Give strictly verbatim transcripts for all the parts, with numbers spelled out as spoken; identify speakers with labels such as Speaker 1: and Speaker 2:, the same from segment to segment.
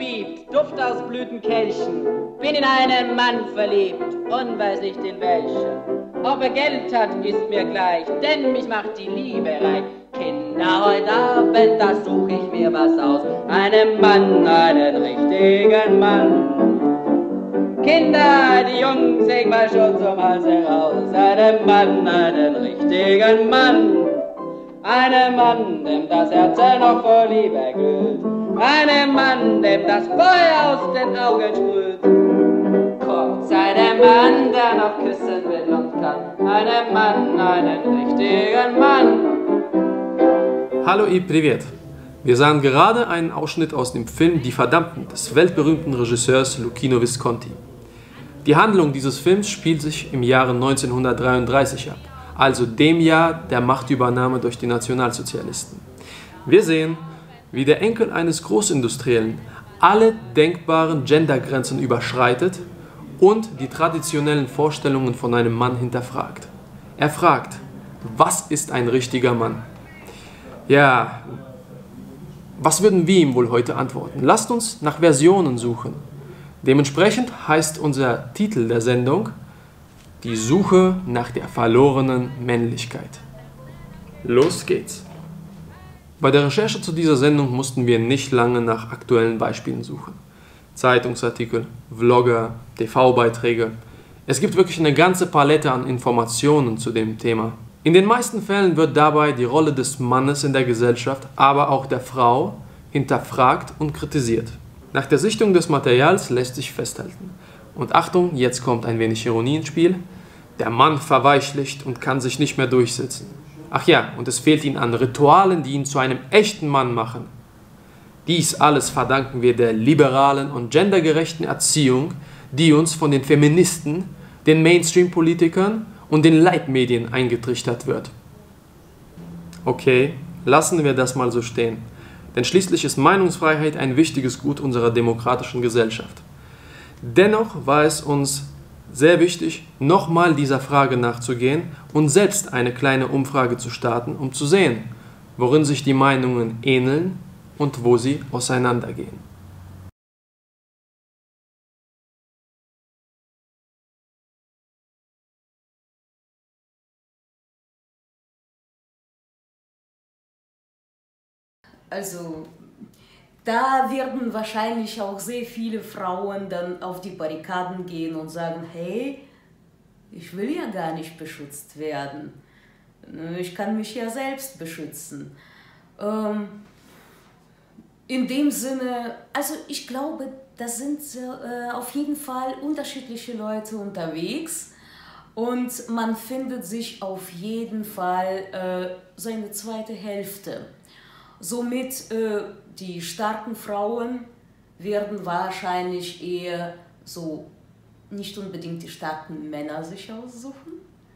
Speaker 1: biebt, Duft aus Blütenkelchen. Bin in einen Mann verliebt und weiß nicht in welchen. Ob er Geld hat, ist mir gleich, denn mich macht die Liebe reich. Kinder, heute Abend, da such ich mir was aus. Einen Mann, einen richtigen Mann. Kinder, die Jungs, sing mal schon zum Hals heraus. Einen Mann, einen richtigen Mann. Einen Mann, dem das Herz noch vor Liebe glüht. Einen Mann, dem das Feuer aus den Augen sprüht. Kurz, einen Mann, der noch küssen will und kann. Einen Mann, einen richtigen Mann.
Speaker 2: Hallo и привет! Wir sahen gerade einen Ausschnitt aus dem Film Die Verdammten des weltberühmten Regisseurs Luchino Visconti. Die Handlung dieses Films spielt sich im Jahre neunzehnhundertdreiunddreißig ab, also dem Jahr der Machtübernahme durch die Nationalsozialisten. Wir sehen, wie der Enkel eines Großindustriellen alle denkbaren Gendergrenzen überschreitet und die traditionellen Vorstellungen von einem Mann hinterfragt. Er fragt, was ist ein richtiger Mann? Ja, was würden wir ihm wohl heute antworten? Lasst uns nach Versionen suchen. Dementsprechend heißt unser Titel der Sendung Die Suche nach der verlorenen Männlichkeit. Los geht's! Bei der Recherche zu dieser Sendung mussten wir nicht lange nach aktuellen Beispielen suchen. Zeitungsartikel, Vlogger, T V-Beiträge. Es gibt wirklich eine ganze Palette an Informationen zu dem Thema. In den meisten Fällen wird dabei die Rolle des Mannes in der Gesellschaft, aber auch der Frau, hinterfragt und kritisiert. Nach der Sichtung des Materials lässt sich festhalten. Und Achtung, jetzt kommt ein wenig Ironie ins Spiel. Der Mann verweichlicht und kann sich nicht mehr durchsetzen. Ach ja, und es fehlt ihm an Ritualen, die ihn zu einem echten Mann machen. Dies alles verdanken wir der liberalen und gendergerechten Erziehung, die uns von den Feministen, den Mainstream-Politikern und den Leitmedien eingetrichtert wird. Okay, lassen wir das mal so stehen. Denn schließlich ist Meinungsfreiheit ein wichtiges Gut unserer demokratischen Gesellschaft. Dennoch war es uns sehr wichtig, nochmal dieser Frage nachzugehen und selbst eine kleine Umfrage zu starten, um zu sehen, worin sich die Meinungen ähneln und wo sie auseinandergehen.
Speaker 3: Also, da werden wahrscheinlich auch sehr viele Frauen dann auf die Barrikaden gehen und sagen, hey, ich will ja gar nicht beschützt werden. Ich kann mich ja selbst beschützen. Ähm, in dem Sinne, also ich glaube, da sind äh, auf jeden Fall unterschiedliche Leute unterwegs und man findet sich auf jeden Fall äh, seine zweite Hälfte. Somit äh, die starken Frauen werden wahrscheinlich eher so nicht unbedingt die starken Männer sich aussuchen.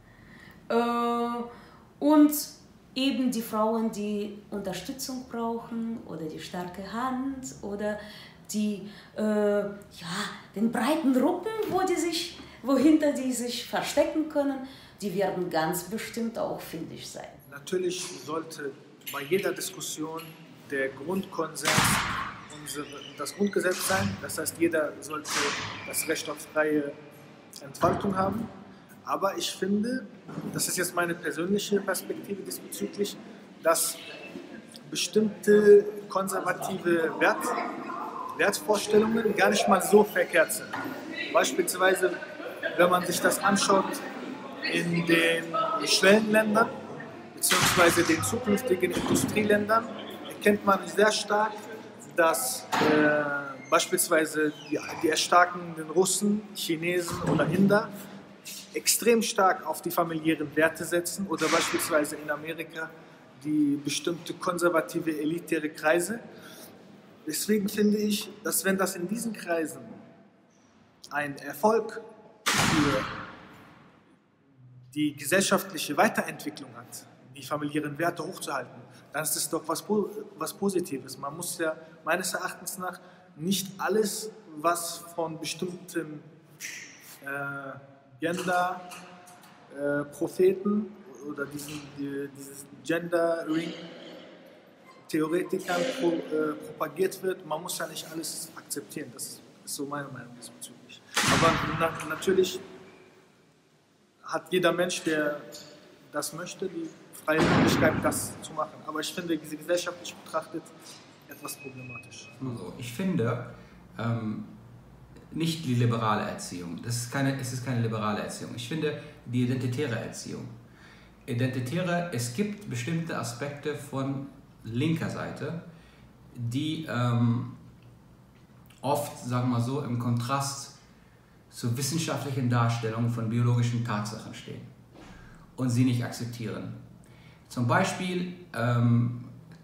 Speaker 3: Äh, und eben die Frauen, die Unterstützung brauchen oder die starke Hand oder die, äh, ja, den breiten Rücken, wo die sich, wohinter die sich verstecken können, die werden ganz bestimmt auch findig sein.
Speaker 4: Natürlich sollte bei jeder Diskussion der Grundkonsens unsere, das Grundgesetz sein. Das heißt, jeder sollte das Recht auf freie Entfaltung haben. Aber ich finde, das ist jetzt meine persönliche Perspektive diesbezüglich, dass bestimmte konservative Wert, Wertvorstellungen gar nicht mal so verkehrt sind. Beispielsweise, wenn man sich das anschaut in den Schwellenländern, beziehungsweise den zukünftigen Industrieländern, erkennt man sehr stark, dass äh, beispielsweise die, die erstarkenden Russen, Chinesen oder Inder extrem stark auf die familiären Werte setzen oder beispielsweise in Amerika die bestimmte konservative, elitäre Kreise. Deswegen finde ich, dass wenn das in diesen Kreisen ein Erfolg für die gesellschaftliche Weiterentwicklung hat, die familiären Werte hochzuhalten, dann ist das doch was, was Positives. Man muss ja meines Erachtens nach nicht alles, was von bestimmten äh, Gender-Propheten äh, oder diesen, die, dieses Gender-Ring Theoretikern pro, äh, propagiert wird. Man muss ja nicht alles akzeptieren. Das ist so meine Meinung diesbezüglich. Aber na, natürlich hat jeder Mensch, der das möchte, die freie Möglichkeit, das zu machen. Aber ich finde, diese gesellschaftlich betrachtet etwas problematisch.
Speaker 5: Also ich finde, ähm, nicht die liberale Erziehung. Das ist keine, es ist keine liberale Erziehung. Ich finde die identitäre Erziehung. Identitäre, es gibt bestimmte Aspekte von linker Seite, die ähm, oft, sagen wir mal so, im Kontrast zur wissenschaftlichen Darstellung von biologischen Tatsachen stehen und sie nicht akzeptieren. Zum Beispiel ähm,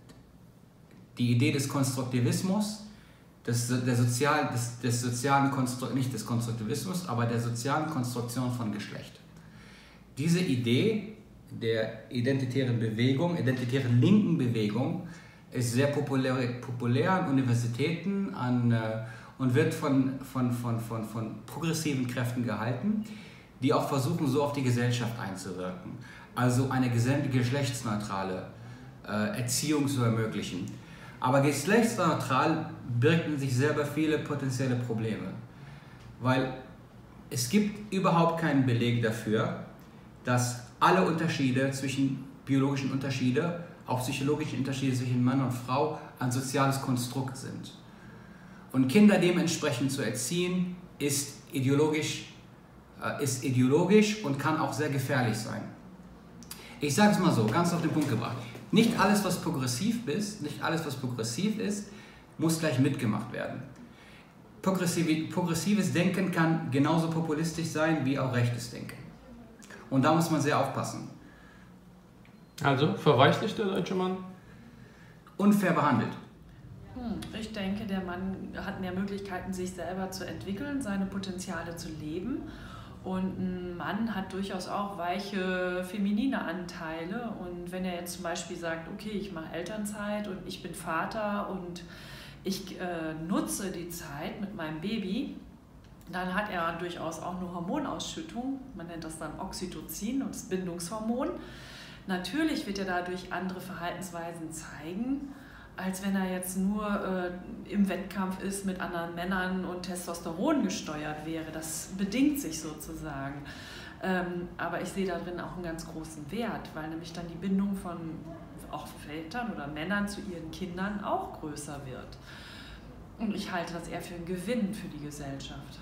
Speaker 5: die Idee des Konstruktivismus, des, der Sozial, des, des sozialen Konstru nicht des Konstruktivismus, aber der sozialen Konstruktion von Geschlecht. Diese Idee der identitären Bewegung, identitären linken Bewegung, ist sehr populär, populär an Universitäten an, äh, und wird von, von, von, von, von progressiven Kräften gehalten, die auch versuchen, so auf die Gesellschaft einzuwirken. Also eine geschlechtsneutrale äh, Erziehung zu ermöglichen. Aber geschlechtsneutral birgt in sich selber viele potenzielle Probleme. Weil es gibt überhaupt keinen Beleg dafür, dass alle Unterschiede zwischen biologischen Unterschiede, auch psychologische Unterschiede zwischen Mann und Frau, ein soziales Konstrukt sind. Und Kinder dementsprechend zu erziehen, ist ideologisch, äh, ist ideologisch und kann auch sehr gefährlich sein. Ich sage es mal so, ganz auf den Punkt gebracht. Nicht alles, was progressiv ist, nicht alles, was progressiv ist, muss gleich mitgemacht werden. Progressiv, progressives Denken kann genauso populistisch sein wie auch rechtes Denken. Und da muss man sehr aufpassen.
Speaker 2: Also, verweichlicht der deutsche Mann?
Speaker 5: Unfair behandelt.
Speaker 6: Hm, ich denke, der Mann hat mehr Möglichkeiten, sich selber zu entwickeln, seine Potenziale zu leben. Und ein Mann hat durchaus auch weiche, feminine Anteile. Und wenn er jetzt zum Beispiel sagt, okay, ich mache Elternzeit und ich bin Vater und ich äh, nutze die Zeit mit meinem Baby, dann hat er durchaus auch eine Hormonausschüttung, man nennt das dann Oxytocin, das Bindungshormon. Natürlich wird er dadurch andere Verhaltensweisen zeigen, als wenn er jetzt nur äh, im Wettkampf ist mit anderen Männern und Testosteron gesteuert wäre. Das bedingt sich sozusagen. Ähm, aber ich sehe darin auch einen ganz großen Wert, weil nämlich dann die Bindung von auch Vätern oder Männern zu ihren Kindern auch größer wird. Und ich halte das eher für einen Gewinn für die Gesellschaft.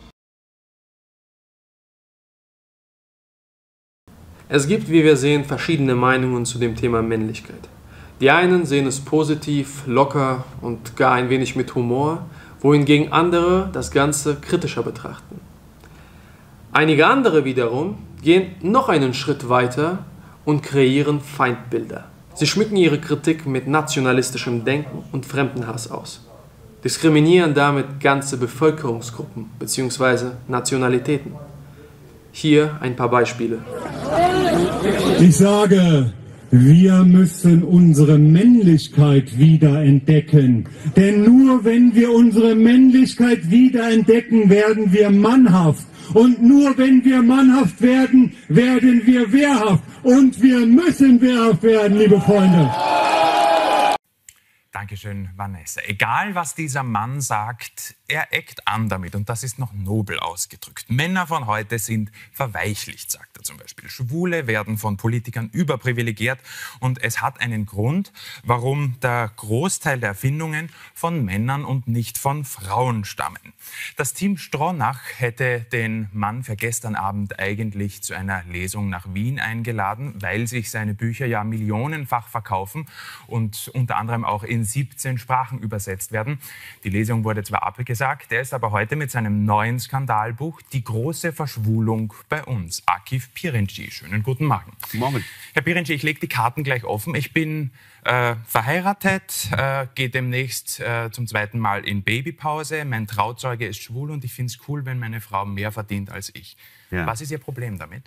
Speaker 2: Es gibt, wie wir sehen, verschiedene Meinungen zu dem Thema Männlichkeit. Die einen sehen es positiv, locker und gar ein wenig mit Humor, wohingegen andere das Ganze kritischer betrachten. Einige andere wiederum gehen noch einen Schritt weiter und kreieren Feindbilder. Sie schmücken ihre Kritik mit nationalistischem Denken und Fremdenhass aus, diskriminieren damit ganze Bevölkerungsgruppen bzw. Nationalitäten. Hier ein paar Beispiele.
Speaker 7: Ich sage, wir müssen unsere Männlichkeit wiederentdecken. Denn nur wenn wir unsere Männlichkeit wiederentdecken, werden wir mannhaft. Und nur wenn wir mannhaft werden, werden wir wehrhaft. Und wir müssen wehrhaft werden, liebe Freunde.
Speaker 8: Dankeschön, Vanessa. Egal, was dieser Mann sagt, er eckt an damit. Und das ist noch nobel ausgedrückt. Männer von heute sind verweichlicht, sagt er zum Beispiel. Schwule werden von Politikern überprivilegiert. Und es hat einen Grund, warum der Großteil der Erfindungen von Männern und nicht von Frauen stammen. Das Team Stronach hätte den Mann für gestern Abend eigentlich zu einer Lesung nach Wien eingeladen, weil sich seine Bücher ja millionenfach verkaufen und unter anderem auch in siebzehn Sprachen übersetzt werden. Die Lesung wurde zwar abgesagt, er ist aber heute mit seinem neuen Skandalbuch Die große Verschwulung bei uns. Akif Pirinci, schönen guten Morgen.
Speaker 9: Morgen.
Speaker 8: Herr Pirinci, ich lege die Karten gleich offen. Ich bin äh, verheiratet, äh, gehe demnächst äh, zum zweiten Mal in Babypause. Mein Trauzeuge ist schwul und ich finde es cool, wenn meine Frau mehr verdient als ich. Ja. Was ist Ihr Problem damit?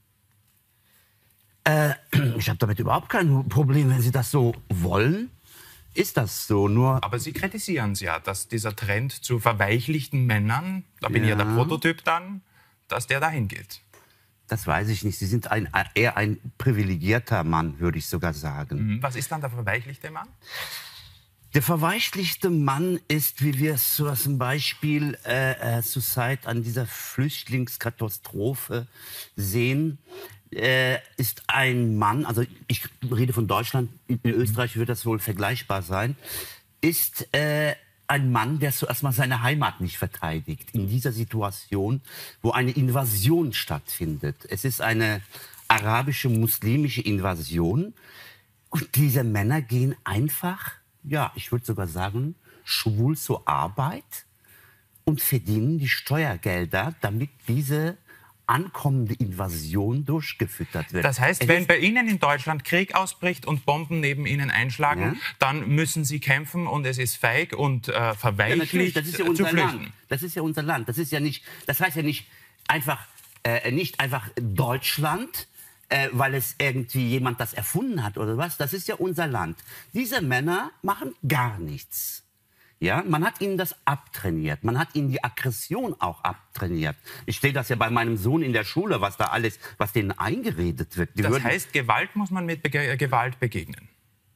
Speaker 9: Äh, ich habe damit überhaupt kein Problem, wenn Sie das so wollen. Ist das so, nur...
Speaker 8: Aber Sie kritisieren es ja, dass dieser Trend zu verweichlichten Männern, da bin
Speaker 9: ja.
Speaker 8: ich ja der Prototyp dann, dass der dahin geht.
Speaker 9: Das weiß ich nicht. Sie sind ein, eher ein privilegierter Mann, würde ich sogar sagen.
Speaker 8: Was ist dann der verweichlichte Mann?
Speaker 9: Der verweichlichte Mann ist, wie wir es so zum Beispiel äh, äh, zurzeit an dieser Flüchtlingskatastrophe sehen, äh, ist ein Mann, also ich rede von Deutschland, in Österreich wird das wohl vergleichbar sein, ist äh, ein Mann, der zuerst mal seine Heimat nicht verteidigt. In dieser Situation, wo eine Invasion stattfindet. Es ist eine arabische, muslimische Invasion. Und diese Männer gehen einfach, ja, ich würde sogar sagen, schwul zur Arbeit und verdienen die Steuergelder, damit diese ankommende Invasion durchgefüttert wird.
Speaker 8: Das heißt,
Speaker 9: es
Speaker 8: wenn bei Ihnen in Deutschland Krieg ausbricht und Bomben neben Ihnen einschlagen, ja, dann müssen Sie kämpfen und es ist feig und äh, verweichlicht,
Speaker 9: ja, das ist ja
Speaker 8: zu
Speaker 9: unser
Speaker 8: flüchten.
Speaker 9: Land. Das ist ja unser Land. Das ist ja nicht, das heißt ja nicht einfach, äh, nicht einfach Deutschland, äh, weil es irgendwie jemand das erfunden hat oder was. Das ist ja unser Land. Diese Männer machen gar nichts. Ja, man hat ihnen das abtrainiert. Man hat ihnen die Aggression auch abtrainiert. Ich sehe das ja bei meinem Sohn in der Schule, was da alles, was denen eingeredet wird. Die
Speaker 8: das
Speaker 9: würden...
Speaker 8: heißt, Gewalt muss man mit Be Gewalt begegnen?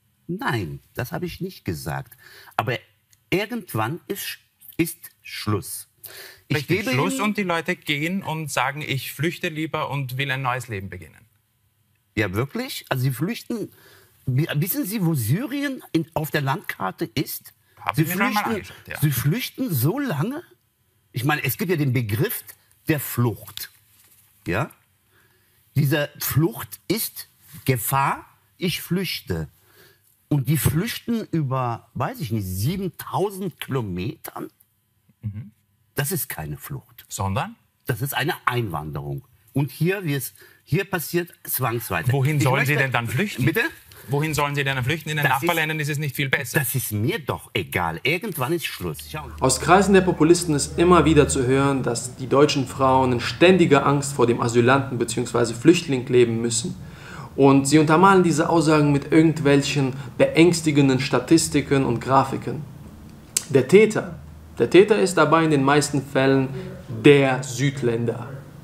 Speaker 9: Nein, das habe ich nicht gesagt. Aber irgendwann ist, ist Schluss. Ich
Speaker 8: Richtig,
Speaker 9: gebe
Speaker 8: Schluss
Speaker 9: Ihnen...
Speaker 8: und die Leute gehen und sagen, ich flüchte lieber und will ein neues Leben beginnen.
Speaker 9: Ja, wirklich? Also sie flüchten... Wissen Sie, wo Syrien in, auf der Landkarte ist? Sie flüchten, ja. sie flüchten so lange? Ich meine, es gibt ja den Begriff der Flucht. Ja? Diese Flucht ist Gefahr, ich flüchte. Und die flüchten über, weiß ich nicht, siebentausend Kilometern? Mhm. Das ist keine Flucht.
Speaker 8: Sondern?
Speaker 9: Das ist eine Einwanderung. Und hier, wie es hier passiert, zwangsweise.
Speaker 8: Wohin sollen
Speaker 9: möchte,
Speaker 8: Sie denn dann flüchten?
Speaker 9: Bitte?
Speaker 8: Wohin sollen Sie denn flüchten? In den das Nachbarländern ist, ist es nicht viel besser.
Speaker 9: Das ist mir doch egal. Irgendwann ist Schluss.
Speaker 2: Aus Kreisen der Populisten ist immer wieder zu hören, dass die deutschen Frauen in ständiger Angst vor dem Asylanten bzw. Flüchtling leben müssen. Und sie untermalen diese Aussagen mit irgendwelchen beängstigenden Statistiken und Grafiken. Der Täter, der Täter ist dabei in den meisten Fällen der Südländer.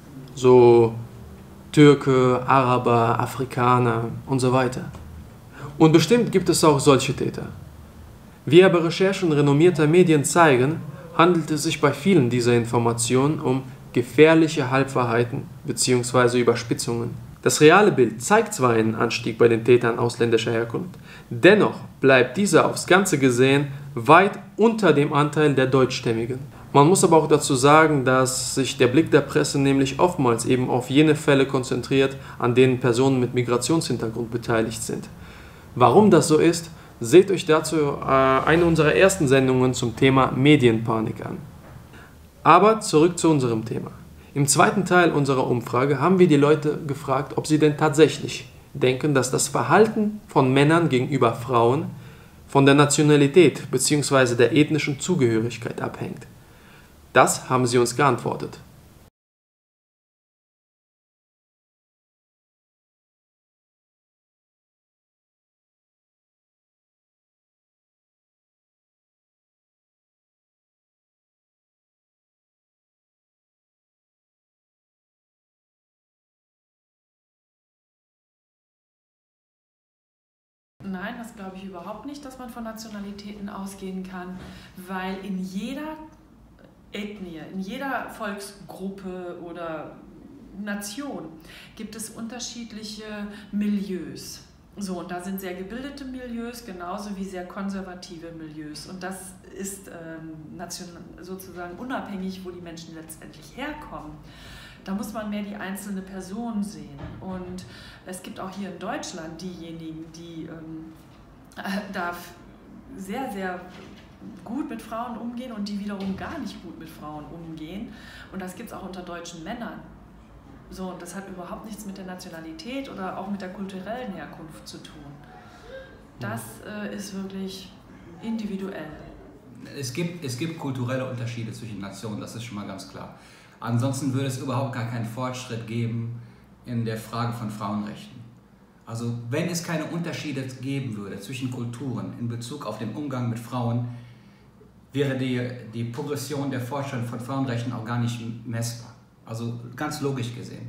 Speaker 2: So Türke, Araber, Afrikaner und so weiter. Und bestimmt gibt es auch solche Täter. Wie aber Recherchen renommierter Medien zeigen, handelt es sich bei vielen dieser Informationen um gefährliche Halbwahrheiten bzw. Überspitzungen. Das reale Bild zeigt zwar einen Anstieg bei den Tätern ausländischer Herkunft, dennoch bleibt dieser aufs Ganze gesehen weit unter dem Anteil der Deutschstämmigen. Man muss aber auch dazu sagen, dass sich der Blick der Presse nämlich oftmals eben auf jene Fälle konzentriert, an denen Personen mit Migrationshintergrund beteiligt sind. Warum das so ist, seht euch dazu äh, eine unserer ersten Sendungen zum Thema Medienpanik an. Aber zurück zu unserem Thema. Im zweiten Teil unserer Umfrage haben wir die Leute gefragt, ob sie denn tatsächlich denken, dass das Verhalten von Männern gegenüber Frauen von der Nationalität bzw. der ethnischen Zugehörigkeit abhängt. Das haben sie uns geantwortet.
Speaker 6: Nein, das glaube ich überhaupt nicht, dass man von Nationalitäten ausgehen kann, weil in jeder Ethnie, in jeder Volksgruppe oder Nation gibt es unterschiedliche Milieus. So, und da sind sehr gebildete Milieus genauso wie sehr konservative Milieus. Und das ist ähm, national, sozusagen unabhängig, wo die Menschen letztendlich herkommen. Da muss man mehr die einzelne Person sehen. Und es gibt auch hier in Deutschland diejenigen, die ähm, da sehr, sehr gut mit Frauen umgehen und die wiederum gar nicht gut mit Frauen umgehen. Und das gibt es auch unter deutschen Männern. So, und das hat überhaupt nichts mit der Nationalität oder auch mit der kulturellen Herkunft zu tun. Das äh, ist wirklich individuell.
Speaker 5: Es gibt, es gibt kulturelle Unterschiede zwischen Nationen, das ist schon mal ganz klar. Ansonsten würde es überhaupt gar keinen Fortschritt geben in der Frage von Frauenrechten. Also wenn es keine Unterschiede geben würde zwischen Kulturen in Bezug auf den Umgang mit Frauen, wäre die, die Progression der Fortschritt von Frauenrechten auch gar nicht messbar. Also ganz logisch gesehen.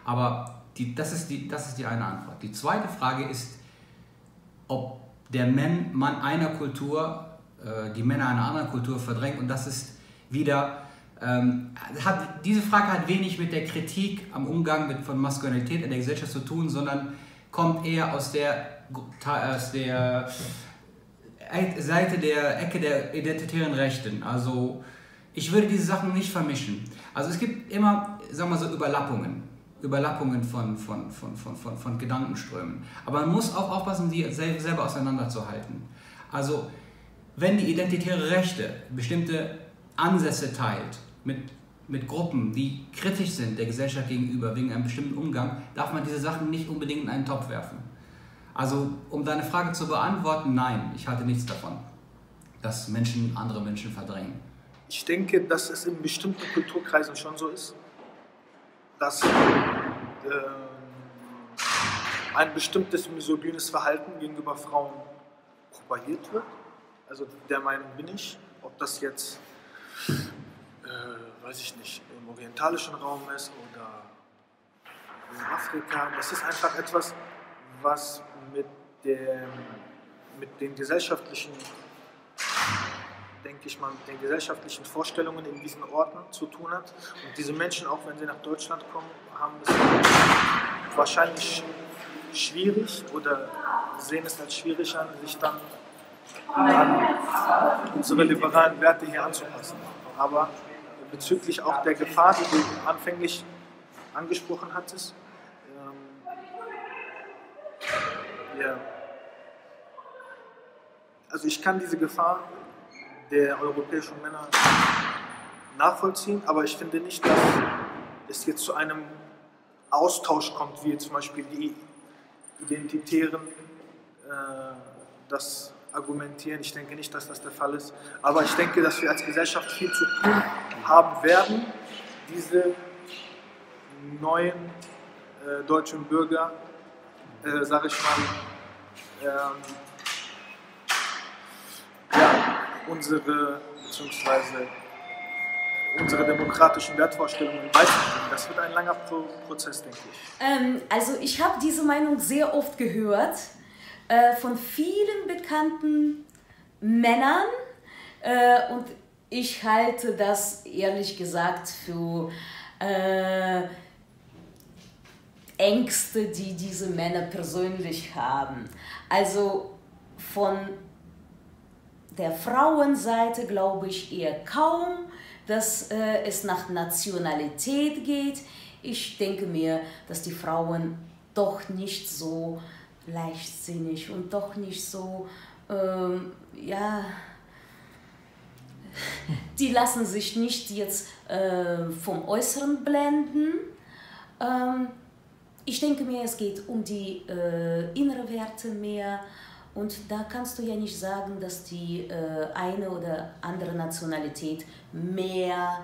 Speaker 5: Aber die, das, ist die, das ist die eine Antwort. Die zweite Frage ist, ob der Mann einer Kultur, äh, die Männer einer anderen Kultur verdrängt. Und das ist wieder, ähm, hat, diese Frage hat wenig mit der Kritik am Umgang mit, von Maskulinität in der Gesellschaft zu tun, sondern kommt eher aus der, aus der Seite der Ecke der identitären Rechten. Also ich würde diese Sachen nicht vermischen. Also es gibt immer, sagen wir so, Überlappungen. Überlappungen von, von, von, von, von, von Gedankenströmen. Aber man muss auch aufpassen, die selber auseinanderzuhalten. Also, wenn die identitäre Rechte bestimmte Ansätze teilt mit, mit Gruppen, die kritisch sind der Gesellschaft gegenüber wegen einem bestimmten Umgang, darf man diese Sachen nicht unbedingt in einen Topf werfen. Also, um deine Frage zu beantworten, nein, ich halte nichts davon, dass Menschen andere Menschen verdrängen.
Speaker 4: Ich denke, dass es in bestimmten Kulturkreisen schon so ist, dass äh, ein bestimmtes misogynes Verhalten gegenüber Frauen propagiert wird. Also der Meinung bin ich, ob das jetzt, äh, weiß ich nicht, im orientalischen Raum ist oder in Afrika. Das ist einfach etwas, was mit, der, mit den gesellschaftlichen, denke ich mal, mit den gesellschaftlichen Vorstellungen in diesen Orten zu tun hat. Und diese Menschen, auch wenn sie nach Deutschland kommen, haben es wahrscheinlich schwierig oder sehen es als schwierig an, sich dann an unsere liberalen Werte hier anzupassen. Aber bezüglich auch der Gefahr, die du anfänglich angesprochen hattest, ähm, ja, also ich kann diese Gefahr der europäischen Männer nachvollziehen, aber ich finde nicht, dass es jetzt zu einem Austausch kommt, wie zum Beispiel die Identitären äh, das argumentieren. Ich denke nicht, dass das der Fall ist, aber ich denke, dass wir als Gesellschaft viel zu tun haben werden, diese neuen äh, deutschen Bürger, äh, sage ich mal, ähm, ja, unsere, beziehungsweise unsere demokratischen Wertvorstellungen beizubringen. Das wird ein langer Pro Prozess, denke ich.
Speaker 3: Ähm, also ich habe diese Meinung sehr oft gehört äh, von vielen bekannten Männern äh, und ich halte das ehrlich gesagt für äh, Ängste, die diese Männer persönlich haben. Also von der Frauenseite glaube ich eher kaum, dass äh, es nach Nationalität geht. Ich denke mir, dass die Frauen doch nicht so leichtsinnig und doch nicht so, ähm, ja, die lassen sich nicht jetzt äh, vom Äußeren blenden. Ähm, ich denke mir, es geht um die äh, inneren Werte mehr. Und da kannst du ja nicht sagen, dass die äh, eine oder andere Nationalität mehr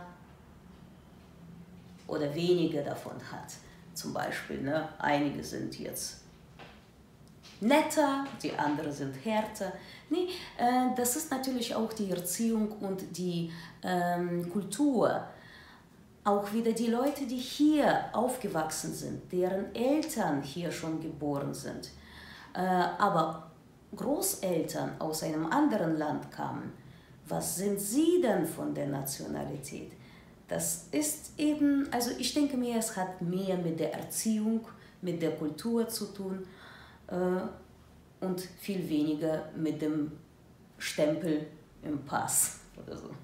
Speaker 3: oder weniger davon hat. Zum Beispiel, ne? Einige sind jetzt netter, die anderen sind härter. Nee, äh, das ist natürlich auch die Erziehung und die ähm, Kultur. Auch wieder die Leute, die hier aufgewachsen sind, deren Eltern hier schon geboren sind. Äh, aber Großeltern aus einem anderen Land kamen, was sind sie denn von der Nationalität? Das ist eben, also ich denke mir, es hat mehr mit der Erziehung, mit der Kultur zu tun äh, und viel weniger mit dem Stempel im Pass oder so.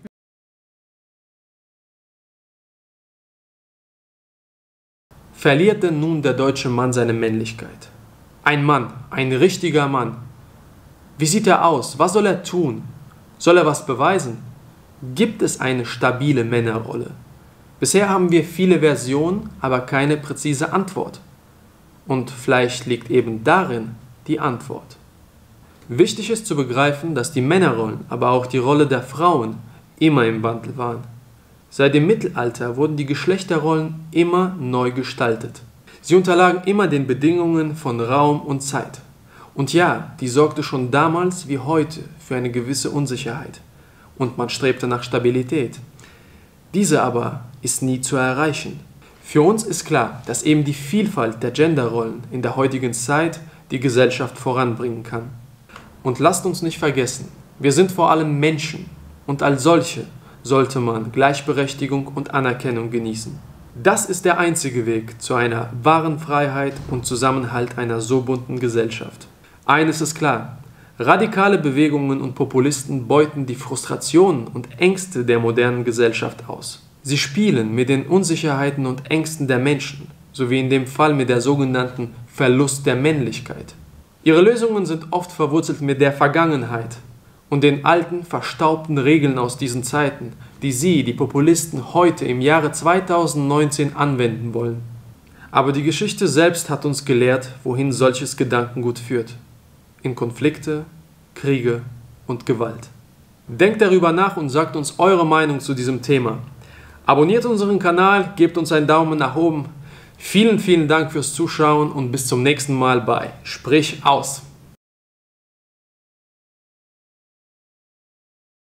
Speaker 2: Verliert denn nun der deutsche Mann seine Männlichkeit? Ein Mann, ein richtiger Mann. Wie sieht er aus? Was soll er tun? Soll er was beweisen? Gibt es eine stabile Männerrolle? Bisher haben wir viele Versionen, aber keine präzise Antwort. Und vielleicht liegt eben darin die Antwort. Wichtig ist zu begreifen, dass die Männerrollen, aber auch die Rolle der Frauen immer im Wandel waren. Seit dem Mittelalter wurden die Geschlechterrollen immer neu gestaltet. Sie unterlagen immer den Bedingungen von Raum und Zeit. Und ja, die sorgte schon damals wie heute für eine gewisse Unsicherheit. Und man strebte nach Stabilität. Diese aber ist nie zu erreichen. Für uns ist klar, dass eben die Vielfalt der Genderrollen in der heutigen Zeit die Gesellschaft voranbringen kann. Und lasst uns nicht vergessen, wir sind vor allem Menschen und als solche sollte man Gleichberechtigung und Anerkennung genießen. Das ist der einzige Weg zu einer wahren Freiheit und Zusammenhalt einer so bunten Gesellschaft. Eines ist klar, radikale Bewegungen und Populisten beuten die Frustrationen und Ängste der modernen Gesellschaft aus. Sie spielen mit den Unsicherheiten und Ängsten der Menschen, sowie in dem Fall mit der sogenannten Verlust der Männlichkeit. Ihre Lösungen sind oft verwurzelt mit der Vergangenheit und den alten, verstaubten Regeln aus diesen Zeiten, die sie, die Populisten, heute im Jahre zweitausendneunzehn anwenden wollen. Aber die Geschichte selbst hat uns gelehrt, wohin solches Gedankengut führt. In Konflikte, Kriege und Gewalt. Denkt darüber nach und sagt uns eure Meinung zu diesem Thema. Abonniert unseren Kanal, gebt uns einen Daumen nach oben. Vielen, vielen Dank fürs Zuschauen und bis zum nächsten Mal bei Sprich aus!